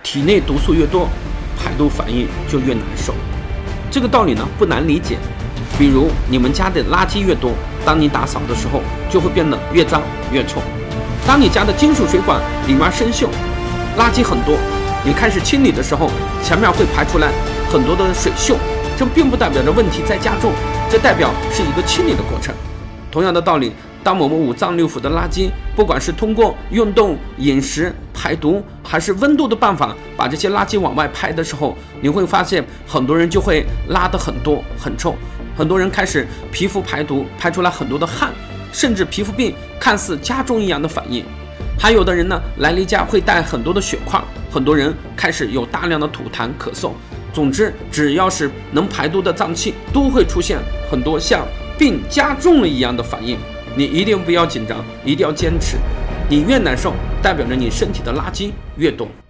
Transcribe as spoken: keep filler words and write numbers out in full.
体内毒素越多，排毒反应就越难受。这个道理呢不难理解，比如你们家的垃圾越多，当你打扫的时候就会变得越脏越臭。当你家的金属水管里面生锈，垃圾很多，你开始清理的时候，前面会排出来很多的水锈，这并不代表着问题在加重，这代表是一个清理的过程。同样的道理，当我们五脏六腑的垃圾，不管是通过运动、饮食、排毒，还是温度的办法，把这些垃圾往外排的时候，你会发现很多人就会拉得很多很臭，很多人开始皮肤排毒，排出来很多的汗，甚至皮肤病看似加重一样的反应。还有的人呢，来例假会带很多的血块，很多人开始有大量的吐痰、咳嗽。总之，只要是能排毒的脏器，都会出现很多像病加重了一样的反应。你一定不要紧张，一定要坚持。你越难受，代表着你身体的垃圾越多。